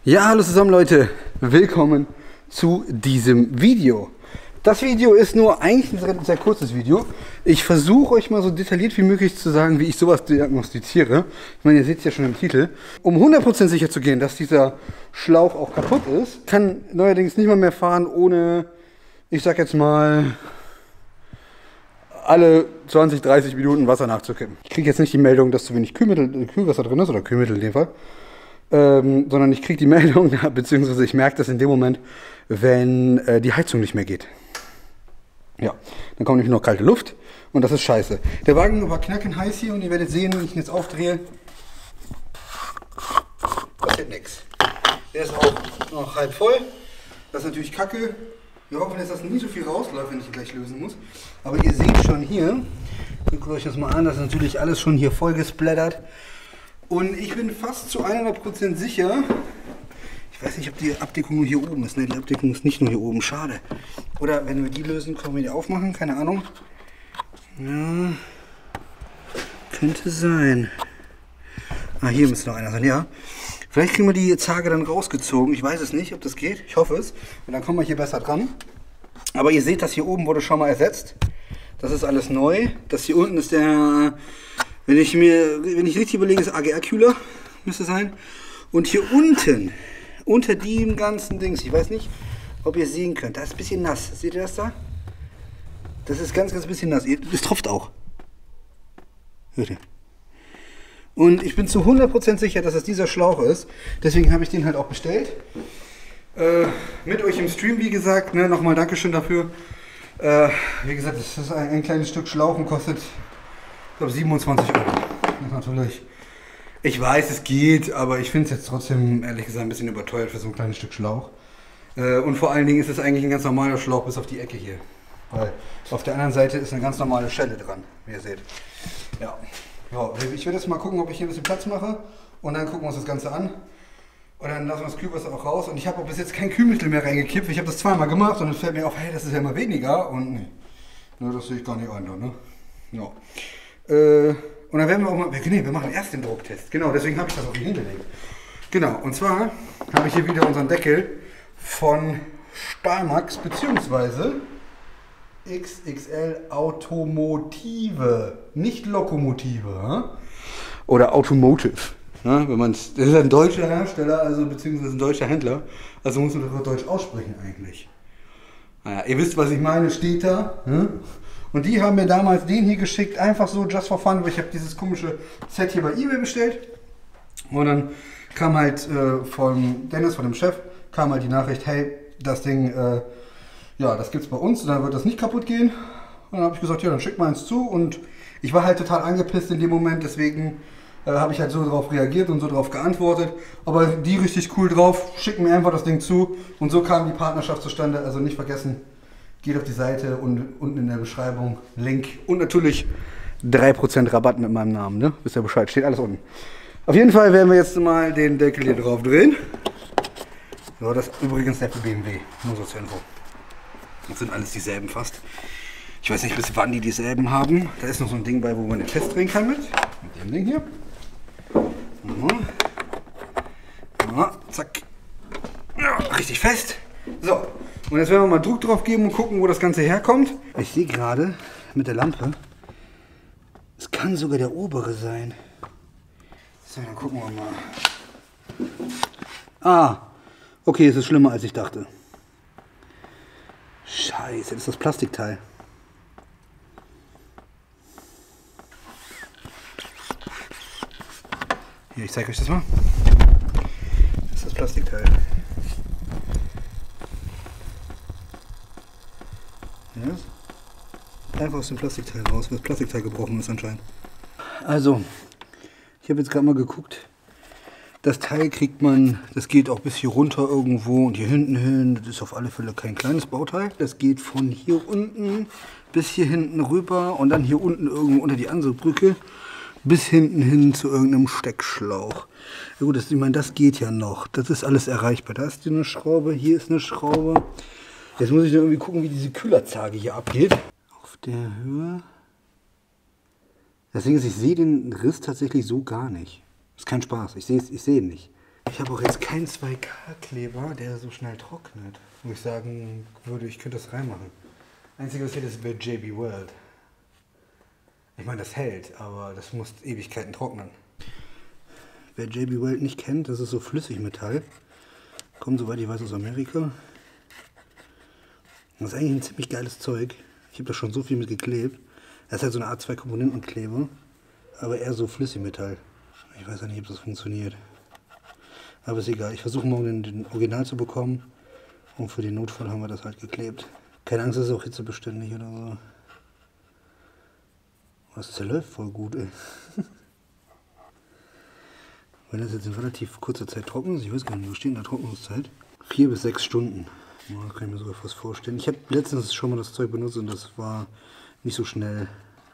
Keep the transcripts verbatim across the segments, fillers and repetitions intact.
Ja, hallo zusammen Leute, willkommen zu diesem Video. Das Video ist nur eigentlich ein sehr kurzes Video. Ich versuche euch mal so detailliert wie möglich zu sagen, wie ich sowas diagnostiziere. Ich meine, ihr seht es ja schon im Titel. Um hundert Prozent sicher zu gehen, dass dieser Schlauch auch kaputt ist, kann neuerdings nicht mal mehr fahren, ohne, ich sag jetzt mal, alle zwanzig, dreißig Minuten Wasser nachzukippen. Ich kriege jetzt nicht die Meldung, dass zu wenig Kühlmittel, Kühlwasser drin ist, oder Kühlmittel in dem Fall. Ähm, sondern ich kriege die Meldung, beziehungsweise ich merke das in dem Moment, wenn äh, die Heizung nicht mehr geht. Ja, dann kommt nämlich noch kalte Luft und das ist scheiße. Der Wagen war knackend heiß hier und ihr werdet sehen, wenn ich ihn jetzt aufdrehe, passiert nichts. Der ist auch noch halb voll. Das ist natürlich kacke. Wir hoffen jetzt, dass nicht so viel rausläuft, wenn ich ihn gleich lösen muss. Aber ihr seht schon hier, guckt euch das mal an, das ist natürlich alles schon hier voll gesplattert. Und ich bin fast zu hundert Prozent sicher, ich weiß nicht, ob die Abdeckung nur hier oben ist. Ne, die Abdeckung ist nicht nur hier oben, schade. Oder wenn wir die lösen, können wir die aufmachen, keine Ahnung. Ja, könnte sein. Ah, hier müsste noch einer sein, ja. Vielleicht kriegen wir die Zarge dann rausgezogen, ich weiß es nicht, ob das geht, ich hoffe es. Und dann kommen wir hier besser dran. Aber ihr seht, das hier oben wurde schon mal ersetzt. Das ist alles neu. Das hier unten ist der... Wenn ich mir, wenn ich richtig überlege, ist A G R-Kühler, müsste sein. Und hier unten, unter dem ganzen Dings, ich weiß nicht, ob ihr es sehen könnt, da ist ein bisschen nass. Seht ihr das da? Das ist ganz, ganz bisschen nass. Es tropft auch. Hört ihr? Und ich bin zu hundert Prozent sicher, dass es dieser Schlauch ist. Deswegen habe ich den halt auch bestellt. Äh, mit euch im Stream, wie gesagt. Ne, nochmal Dankeschön dafür. Äh, wie gesagt, das ist ein, ein kleines Stück Schlauch und kostet... Ich glaube siebenundzwanzig Euro. Das ist natürlich. Ich weiß, es geht, aber ich finde es jetzt trotzdem, ehrlich gesagt, ein bisschen überteuert für so ein kleines Stück Schlauch. Äh, und vor allen Dingen ist es eigentlich ein ganz normaler Schlauch bis auf die Ecke hier. Weil auf der anderen Seite ist eine ganz normale Schelle dran, wie ihr seht. Ja. Ja, ich werde jetzt mal gucken, ob ich hier ein bisschen Platz mache. Und dann gucken wir uns das Ganze an. Und dann lassen wir das Kühlwasser auch raus. Und ich habe auch bis jetzt kein Kühlmittel mehr reingekippt. Ich habe das zweimal gemacht und dann fällt mir auf, hey, das ist ja immer weniger. Und nee, no, das sehe ich gar nicht ein. Ne? Ja. Äh, und dann werden wir auch mal, nee, wir machen erst den Drucktest. Genau, deswegen habe ich das auch hier hingelegt. Genau, und zwar habe ich hier wieder unseren Deckel von Stahlmax bzw. X X L Automotive, nicht Lokomotive, oder Automotive. Ja, wenn man's, das ist ein deutscher Hersteller, also beziehungsweise ein deutscher Händler, also muss man das Deutsch aussprechen eigentlich. Naja, ihr wisst, was ich meine, steht da. Hm? Und die haben mir damals den hier geschickt, einfach so just for fun, weil ich habe dieses komische Set hier bei eBay bestellt. Und dann kam halt äh, von Dennis, von dem Chef, kam halt die Nachricht, hey, das Ding, äh, ja, das gibt's bei uns und dann wird das nicht kaputt gehen. Und dann habe ich gesagt, ja, dann schick mal eins zu. Und ich war halt total angepisst in dem Moment, deswegen äh, habe ich halt so darauf reagiert und so darauf geantwortet. Aber die richtig cool drauf, schicken mir einfach das Ding zu. Und so kam die Partnerschaft zustande, also nicht vergessen. Geht auf die Seite und unten in der Beschreibung Link und natürlich drei Prozent Rabatt mit meinem Namen, ne? Wisst ihr Bescheid, steht alles unten. Auf jeden Fall werden wir jetzt mal den Deckel hier drauf drehen. So, das ist übrigens der für B M W, nur so zur Info. Das sind alles dieselben fast. Ich weiß nicht, bis wann die dieselben haben. Da ist noch so ein Ding bei, wo man den Test drehen kann mit. Mit dem Ding hier. Ja. Ja, zack. Ja, richtig fest. So. Und jetzt werden wir mal Druck drauf geben und gucken, wo das Ganze herkommt. Ich sehe gerade mit der Lampe, es kann sogar der obere sein. So, dann gucken wir mal. Ah, okay, es ist schlimmer als ich dachte. Scheiße, das ist das Plastikteil. Hier, ich zeige euch das mal. Das ist das Plastikteil. Einfach aus dem Plastikteil raus, weil das Plastikteil gebrochen ist anscheinend. Also, ich habe jetzt gerade mal geguckt. Das Teil kriegt man, das geht auch bis hier runter irgendwo und hier hinten hin. Das ist auf alle Fälle kein kleines Bauteil. Das geht von hier unten bis hier hinten rüber und dann hier unten irgendwo unter die andere Brücke bis hinten hin zu irgendeinem Steckschlauch. Ja gut, das, ich meine, das geht ja noch. Das ist alles erreichbar. Da ist eine Schraube, hier ist eine Schraube. Jetzt muss ich nur irgendwie gucken, wie diese Kühlerzage hier abgeht. Auf der Höhe. Das Ding ist, ich sehe den Riss tatsächlich so gar nicht. Das ist kein Spaß. Ich sehe ich sehe ihn nicht. ich habe auch jetzt keinen zwei K Kleber, der so schnell trocknet. Wo ich sagen würde, ich könnte das reinmachen. Einzige, was hier ist, wäre J B Weld. Ich meine, das hält, aber das muss Ewigkeiten trocknen. Wer J B Weld nicht kennt, das ist so Flüssigmetall. Kommt, soweit ich weiß, aus Amerika. Das ist eigentlich ein ziemlich geiles Zeug. Ich habe da schon so viel mit geklebt. Das ist halt so eine Art zwei Komponenten Kleber, aber eher so Flüssigmetall. Ich weiß ja nicht, ob das funktioniert. Aber ist egal. Ich versuche morgen den, den Original zu bekommen. Und für den Notfall haben wir das halt geklebt. Keine Angst, das ist auch hitzebeständig oder so. Das zerläuft voll gut, ey. Wenn das jetzt in relativ kurzer Zeit trocken ist, ich weiß gar nicht, wo steht in der Trocknungszeit? Vier bis sechs Stunden. Ja, das kann ich mir sogar fast vorstellen. Ich habe letztens schon mal das Zeug benutzt und das war nicht so schnell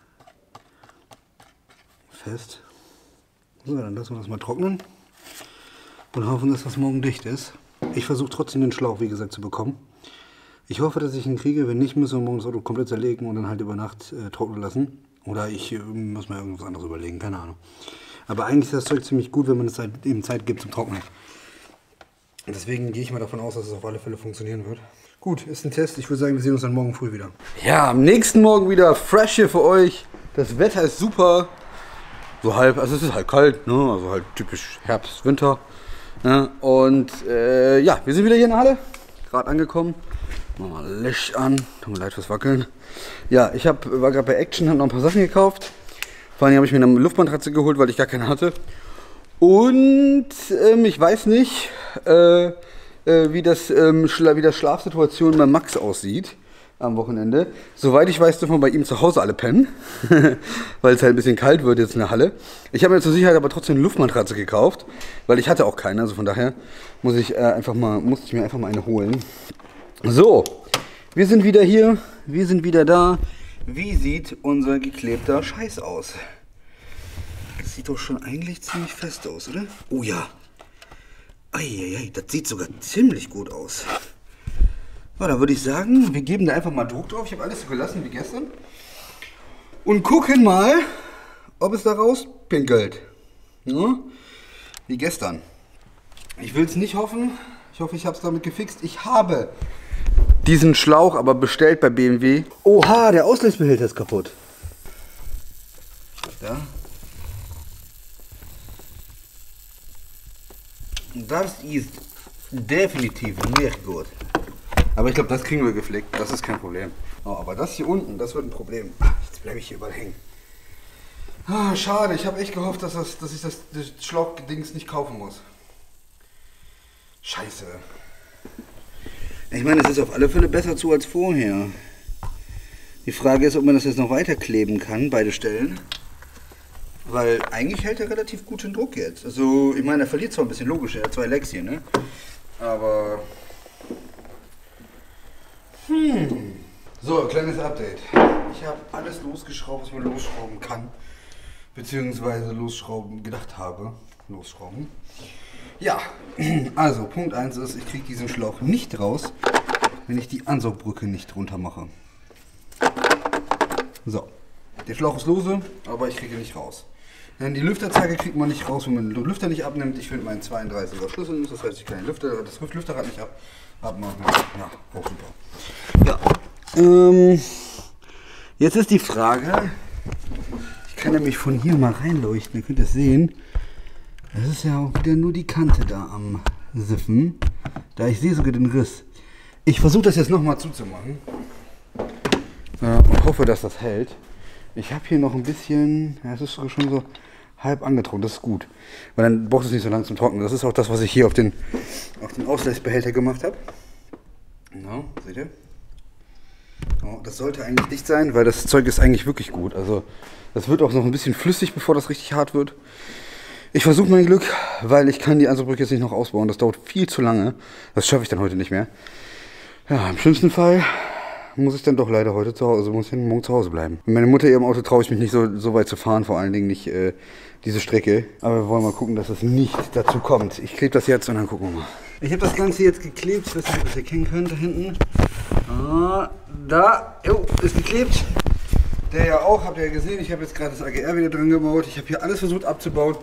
fest. So, dann lassen wir das mal trocknen und hoffen, dass das morgen dicht ist. Ich versuche trotzdem den Schlauch, wie gesagt, zu bekommen. Ich hoffe, dass ich ihn kriege. Wenn nicht, müssen wir morgen das Auto komplett zerlegen und dann halt über Nacht äh, trocknen lassen. Oder ich äh, muss mir irgendwas anderes überlegen, keine Ahnung. Aber eigentlich ist das Zeug ziemlich gut, wenn man es halt eben Zeit gibt zum Trocknen. Deswegen gehe ich mal davon aus, dass es auf alle Fälle funktionieren wird. Gut, ist ein Test. Ich würde sagen, wir sehen uns dann morgen früh wieder. Ja, am nächsten Morgen wieder fresh hier für euch. Das Wetter ist super. So halb, also es ist halt kalt, ne? Also halt typisch Herbst, Winter. Ne? Und äh, ja, wir sind wieder hier in der Halle. Gerade angekommen. Machen wir mal Licht an. Tut mir leid fürs Wackeln. Ja, ich hab, war gerade bei Action, habe noch ein paar Sachen gekauft. Vor allem habe ich mir eine Luftmatratze geholt, weil ich gar keine hatte. Und ähm, ich weiß nicht, äh, äh, wie, das, ähm, wie das Schlafsituation bei Max aussieht am Wochenende. Soweit ich weiß, dürfen wir bei ihm zu Hause alle pennen, weil es halt ein bisschen kalt wird jetzt in der Halle. Ich habe mir zur Sicherheit aber trotzdem eine Luftmatratze gekauft, weil ich hatte auch keine. Also von daher muss ich, äh, einfach mal, musste ich mir einfach mal eine holen. So, wir sind wieder hier, wir sind wieder da. Wie sieht unser geklebter Scheiß aus? Das sieht doch schon eigentlich ziemlich fest aus, oder? Oh ja. Eieiei, das sieht sogar ziemlich gut aus. Ja, da würde ich sagen, wir geben da einfach mal Druck drauf. Ich habe alles so gelassen wie gestern. Und gucken mal, ob es da rauspinkelt. Ja? Wie gestern. Ich will es nicht hoffen. Ich hoffe, ich habe es damit gefixt. Ich habe diesen Schlauch aber bestellt bei B M W. Oha, der Auslösbehälter ist kaputt. Da. Das ist definitiv nicht gut. Aber ich glaube, das kriegen wir geflickt. Das ist kein Problem. Oh, aber das hier unten, das wird ein Problem. Ach, jetzt bleibe ich hier überall hängen. Ah, schade, ich habe echt gehofft, dass, das, dass ich das, das Schlauchdings nicht kaufen muss. Scheiße. Ich meine, es ist auf alle Fälle besser zu als vorher. Die Frage ist, ob man das jetzt noch weiter kleben kann, beide Stellen. Weil eigentlich hält er relativ gut den Druck jetzt. Also, ich meine, er verliert zwar ein bisschen logisch, er hat zwei Lecks hier, ne? Aber... Hm. So, kleines Update. Ich habe alles losgeschraubt, was man losschrauben kann. Beziehungsweise losschrauben gedacht habe. Losschrauben. Ja, also Punkt eins ist, ich kriege diesen Schlauch nicht raus, wenn ich die Ansaugbrücke nicht drunter mache. So, der Schlauch ist lose, aber ich kriege ihn nicht raus. Denn die Lüfterzange kriegt man nicht raus, wenn man den Lüfter nicht abnimmt. Ich finde meinen zweiunddreißiger Schlüssel, das heißt, ich kann den Lüfter, das Lüfterrad nicht ab, abmachen. Ja, auch super. Ja, ähm, jetzt ist die Frage, ich kann nämlich von hier mal reinleuchten, ihr könnt es sehen. Es ist ja auch wieder nur die Kante da am Siffen. Da ich sehe sogar den Riss. Ich versuche das jetzt nochmal zuzumachen. Äh, und hoffe, dass das hält. Ich habe hier noch ein bisschen, ja, es ist sogar schon so halb angetrocknet, das ist gut. Weil dann braucht es nicht so lange zum Trocknen. Das ist auch das, was ich hier auf den, auf den Auslassbehälter gemacht habe. Genau, seht ihr? Oh, das sollte eigentlich dicht sein, weil das Zeug ist eigentlich wirklich gut. Also das wird auch noch ein bisschen flüssig, bevor das richtig hart wird. Ich versuche mein Glück, weil ich kann die Ansaugbrücke jetzt nicht noch ausbauen. Das dauert viel zu lange. Das schaffe ich dann heute nicht mehr. Ja, im schlimmsten Fall muss ich dann doch leider heute zu Hause, muss ich morgen zu Hause bleiben. Mit meiner Mutter ihrem Auto traue ich mich nicht so, so weit zu fahren, vor allen Dingen nicht äh, diese Strecke. Aber wir wollen mal gucken, dass es nicht dazu kommt. Ich klebe das jetzt und dann gucken wir mal. Ich habe das Ganze jetzt geklebt. Ich weiß nicht, ob ihr das erkennen könnt, da hinten. Ah, da, jo, ist geklebt. Der ja auch, habt ihr ja gesehen. Ich habe jetzt gerade das A G R wieder dran gebaut. Ich habe hier alles versucht abzubauen.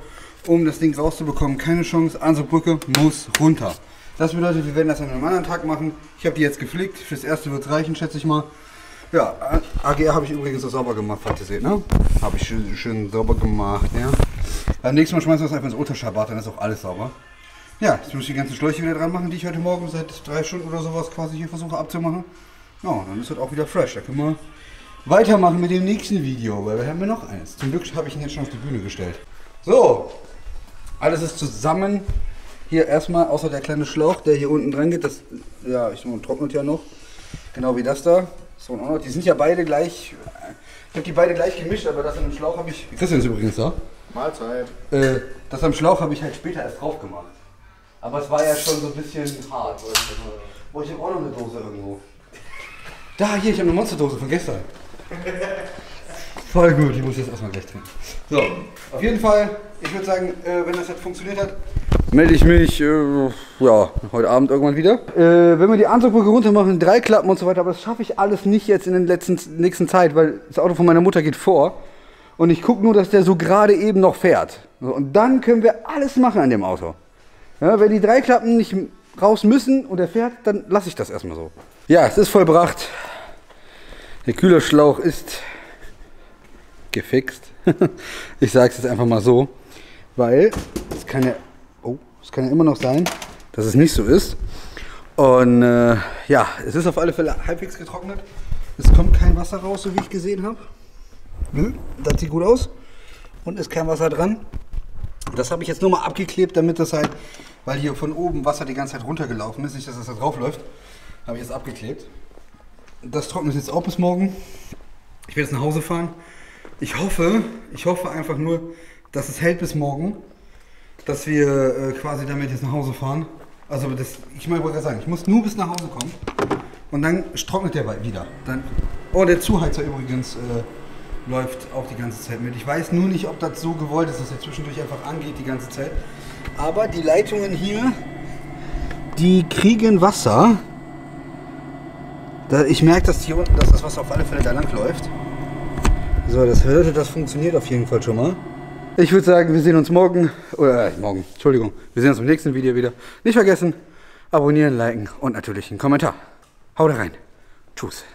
um das Ding rauszubekommen. Keine Chance, Ansaugbrücke muss runter. Das bedeutet, wir werden das an einem anderen Tag machen. Ich habe die jetzt gepflegt. Fürs erste wird es reichen, schätze ich mal. Ja, A G R habe ich übrigens auch sauber gemacht, falls ihr seht, ne? Habe ich schön, schön sauber gemacht, ja. Beim nächsten Mal schmeißen wir es einfach ins Ultraschallbad, dann ist auch alles sauber. Ja, jetzt muss ich die ganzen Schläuche wieder dran machen, die ich heute Morgen seit drei Stunden oder sowas quasi hier versuche abzumachen. Ja, dann ist das auch wieder fresh. Da können wir weitermachen mit dem nächsten Video, weil wir haben ja noch eins. Zum Glück habe ich ihn jetzt schon auf die Bühne gestellt. So, alles ist zusammen. Hier erstmal, außer der kleine Schlauch, der hier unten dran geht, das ja, ich trocknet ja noch. Genau wie das da. So, und auch noch, die sind ja beide gleich. Ich habe die beide gleich gemischt, aber das an dem Schlauch habe ich. Christian ist übrigens da. Mahlzeit. Äh, das am Schlauch habe ich halt später erst drauf gemacht. Aber es war ja schon so ein bisschen hart. Boah, ich habe auch noch eine Dose irgendwo. Da, hier, ich habe eine Monsterdose von gestern. Voll gut, die muss ich jetzt erstmal gleich trinken. So, auf jeden Fall, ich würde sagen, äh, wenn das jetzt funktioniert hat, melde ich mich, äh, ja, heute Abend irgendwann wieder. Äh, wenn wir die Ansaugbrücke runter machen, drei Klappen und so weiter, aber das schaffe ich alles nicht jetzt in der letzten, nächsten Zeit, weil das Auto von meiner Mutter geht vor. Und ich gucke nur, dass der so gerade eben noch fährt. So, und dann können wir alles machen an dem Auto. Ja, wenn die drei Klappen nicht raus müssen und er fährt, dann lasse ich das erstmal so. Ja, es ist vollbracht. Der Kühlerschlauch ist gefixt. Ich sage es jetzt einfach mal so, weil es kann ja, oh, es kann ja immer noch sein, dass es nicht so ist. Und äh, ja, es ist auf alle Fälle halbwegs getrocknet. Es kommt kein Wasser raus, so wie ich gesehen habe. Nö, das sieht gut aus. Und ist kein Wasser dran. Das habe ich jetzt nur mal abgeklebt, damit das halt, weil hier von oben Wasser die ganze Zeit runtergelaufen ist, nicht, dass das da drauf läuft, habe ich jetzt abgeklebt. Das trocknet jetzt auch bis morgen. Ich werde jetzt nach Hause fahren. Ich hoffe, ich hoffe einfach nur, dass es hält bis morgen, dass wir äh, quasi damit jetzt nach Hause fahren. Also das, ich meine, wollte gerade sagen, ich muss nur bis nach Hause kommen und dann trocknet der wieder. Dann, oh, der Zuheizer übrigens äh, läuft auch die ganze Zeit mit. Ich weiß nur nicht, ob das so gewollt ist, dass er zwischendurch einfach angeht die ganze Zeit. Aber die Leitungen hier, die kriegen Wasser. Da, ich merke, dass hier unten, dass das Wasser auf alle Fälle da lang läuft. So, das hörte, das funktioniert auf jeden Fall schon mal. Ich würde sagen, wir sehen uns morgen, oder äh, morgen, Entschuldigung, wir sehen uns im nächsten Video wieder. Nicht vergessen, abonnieren, liken und natürlich einen Kommentar. Haut rein. Tschüss.